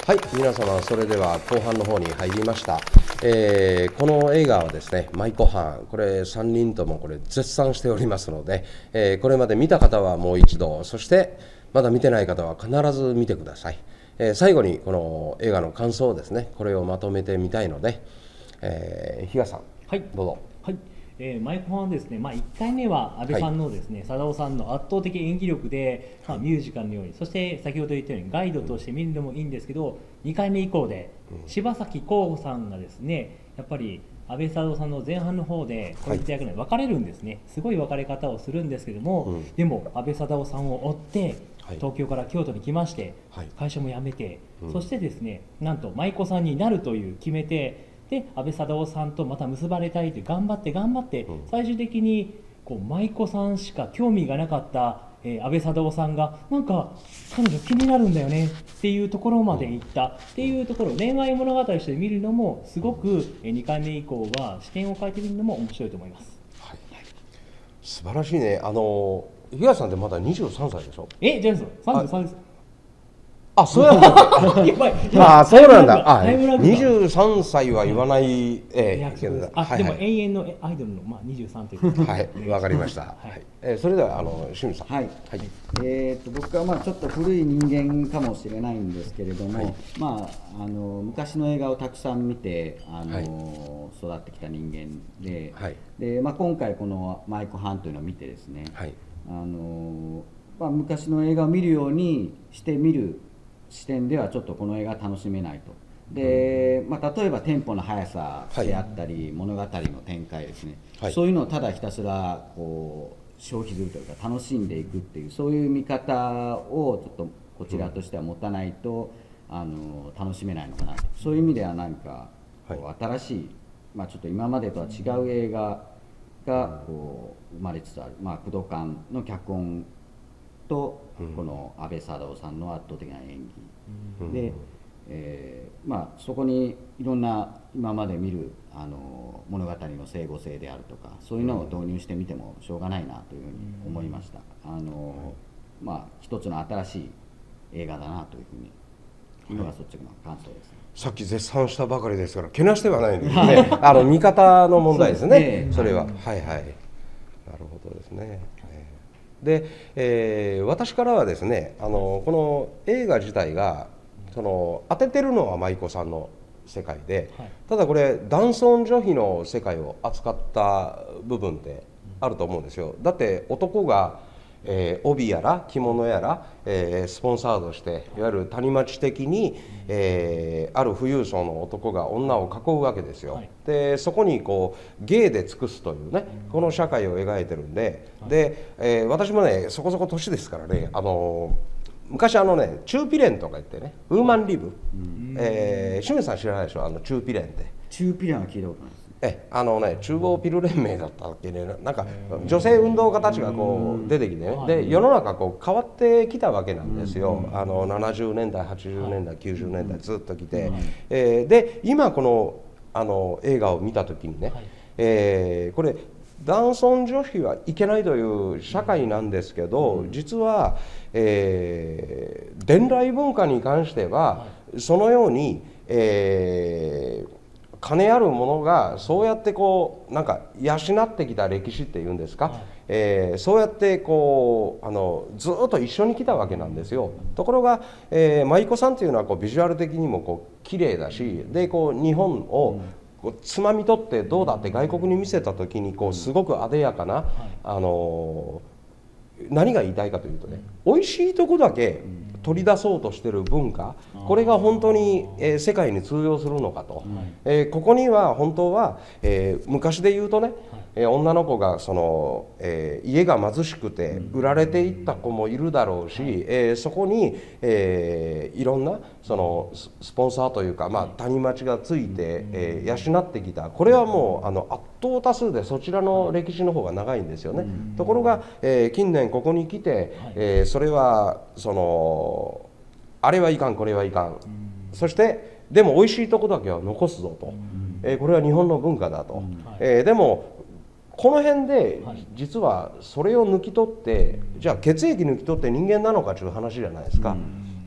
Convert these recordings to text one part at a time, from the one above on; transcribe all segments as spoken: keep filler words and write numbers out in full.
はい、皆様、それでは後半の方に入りました。えーこの映画はですね、舞妓班、これさんにんともこれ絶賛しておりますので、えーこれまで見た方はもう一度、そしてまだ見てない方は必ず見てください。えー最後にこの映画の感想をですね、これをまとめてみたいので、えー、比嘉さん、 はい、 どうぞ。 はい、えー、マイコはですね、まあ、いっかいめは安倍さんのですね、貞夫さんの圧倒的演技力で、まあ、ミュージカルのように、そして先ほど言ったようにガイドとして見るのもいいんですけど、にかいめ以降で柴咲コウさんがですね、やっぱり安倍貞夫さんの前半の方でこういった役で分かれるんですね、すごい分かれ方をするんですけども、 うん、 でも安倍貞夫さんを追ってはい東京から京都に来まして、 はい会社も辞めて、 うん、 そしてですね、なんと舞妓さんになるという決めて、で安倍貞夫さんとまた結ばれたいという頑張って頑張って、 うん、 最終的にこう舞妓さんしか興味がなかった、えー安倍貞夫さんがなんか彼女気になるんだよねっていうところまで行ったっていうところを恋愛物語として見るのもすごく、えーにかいめ以降は視点を変えてみるのも面白いと思います。 はい、素晴らしいね。あの比嘉さんってまだにじゅうさんさいでしょ。 え、じゃあさんじゅうさんです。 あ、そうやったっけ。 やばい。 あ、そうなんだ。あ、 タイムラグがにじゅうさんさいは言わない、え約ー、けど、 束です。あ、 はいはい。 でも永遠のアイドルのまあにじゅうさんということで。 はい、わかりました。はい、えー、それではあの清水さん。 はい、 はい。 えー、と僕はまあちょっと古い人間かもしれないんですけれども、 はい、 まあ、あの昔の映画をたくさん見てあの、 はい、 育ってきた人間で、 はい、 でまあ、今回このマイク・ハンというのを見てですね、 はい、 あのまあ、昔の映画を見るようにして見る視点ではちょっとこの映画楽しめないと。でまあ、例えばテンポの速さであったり、はい、物語の展開ですね、はい、そういうのをただひたすらこう消費するというか楽しんでいくっていうそういう見方をちょっとこちらとしては持たないと、うん、あの楽しめないのかなと。そういう意味では何かこう、はい、新しい、まあ、ちょっと今までとは違う映画がこう生まれつつある、まあ、工藤館の脚本とこの安倍貞夫さんの圧倒的な演技、うん、で、えーまあ、そこにいろんな今まで見るあの物語の整合性であるとかそういうのを導入してみてもしょうがないなというふうに思いました。あの、まあ、一つの新しい映画だなというふうに今が率直な感想です、ね。 さっき絶賛したばかりですからけなしてはないんですね。あの見方の問題ですね。それは、はいはい、なるほどですね。で、えー、私からはですね、あのこの映画自体がその当ててるのは舞妓さんの世界で、はい、ただこれ男尊女卑の世界を扱った部分ってあると思うんですよ。だって男がえー、帯やら着物やら、えー、スポンサードしていわゆる谷町的に、えー、ある富裕層の男が女を囲うわけですよ、はい、でそこにこう芸で尽くすというねこの社会を描いてるんで、はい、で、えー、私もねそこそこ年ですからね、あのー、昔あのねチューピレンとか言ってねウーマンリブ、うんえー、清水さん知らないでしょ、あのチューピレンって。 チューピレンは聞いたことないです。 えあのね、中央ピル連盟だったっけね、なんか女性運動家たちがこう出てきてね、で世の中こう変わってきたわけなんですよ。あのななじゅうねんだいはちじゅうねんだいきゅうじゅうねんだいずっと来て、えー、で今このあの映画を見た時にね、えー、これ男尊女卑はいけないという社会なんですけど、実は、えー、伝来文化に関してはそのように、えー金あるものがそうやってこうなんか養ってきた歴史っていうんですか、はいえー、そうやってこうあのずっと一緒に来たわけなんですよ。ところが、えー、舞妓さんというのはこうビジュアル的にもこう綺麗だしでこう日本をこうつまみ取ってどうだって外国に見せた時にこうすごく艶やかな、はい、あの何が言いたいかというとね、美味しいとこだけ取り出そうとしている文化、これが本当に、えー、世界に通用するのかと、えー、ここには本当は、えー、昔で言うとね、えー、女の子がその、えー、家が貧しくて売られていった子もいるだろうし、えー、そこに、えー、いろんなそのスポンサーというか、まあ、谷町がついて、えー、養ってきた、これはもうあの圧倒多数でそちらの歴史の方が長いんですよね。ところが、えー、近年ここに来て、えー、それはそのあれはいかんこれはいかん、そしてでも美味しいとこだけは残すぞと、えー、これは日本の文化だと、えー、でもこの辺で実はそれを抜き取って、じゃあ血液抜き取って人間なのかという話じゃないですか。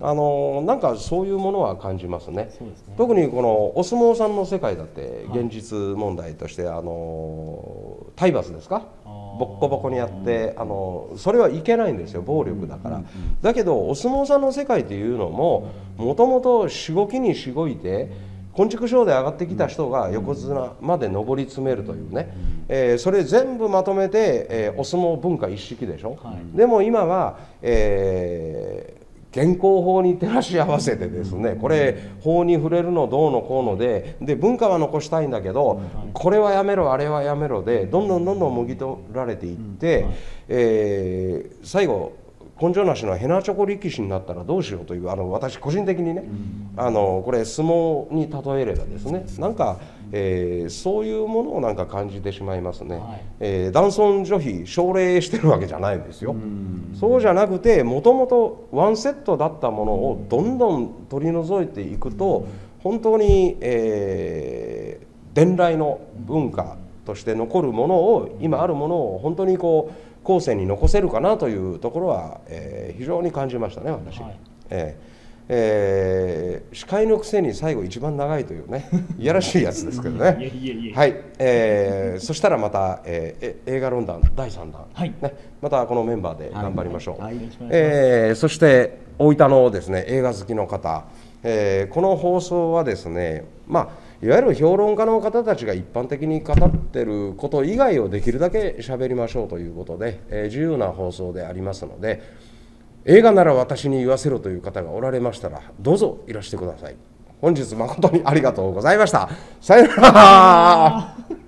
あのなんかそういうものは感じますね。 そうですね。 特にこのお相撲さんの世界だって現実問題として、あの体罰ですか、ボッコボコにやって、あのそれはいけないんですよ、暴力だから。だけどお相撲さんの世界っていうのももともとしごきにしごいて昆虫賞で上がってきた人が横綱まで上り詰めるというね、えー、それ全部まとめて、えー、お相撲文化一式でしょ、はい、でも今は、えー現行法に照らし合わせてですね、これ法に触れるのどうのこうので、で文化は残したいんだけど、これはやめろあれはやめろでどんどんどんどんもぎ取られていって、えー、最後根性なしのヘナチョコ力士になったらどうしようという、あの私個人的にね、あのこれ相撲に例えればですね、なんか、えー、そういうものをなんか感じてしまいますね、はい、えー、男尊女卑奨励してるわけじゃないんですよ。そうじゃなくて、もともとワンセットだったものをどんどん取り除いていくと、本当に、えー、伝来の文化として残るものを、今あるものを本当にこう後世に残せるかなというところは、えー、非常に感じましたね、私。はい、えーえー、司会のくせに最後一番長いというね、いやらしいやつですけどね。はい、えー、そしたらまた、えー、映画論壇だいさんだん、はい、ね、またこのメンバーで頑張りましょう。はいはい、えー、そして大分のですね映画好きの方、えー、この放送はですね、まあいわゆる評論家の方たちが一般的に語ってること以外をできるだけ喋りましょうということで、えー、自由な放送でありますので、映画なら私に言わせろという方がおられましたらどうぞいらしてください。本日誠にありがとうございました。さよなら。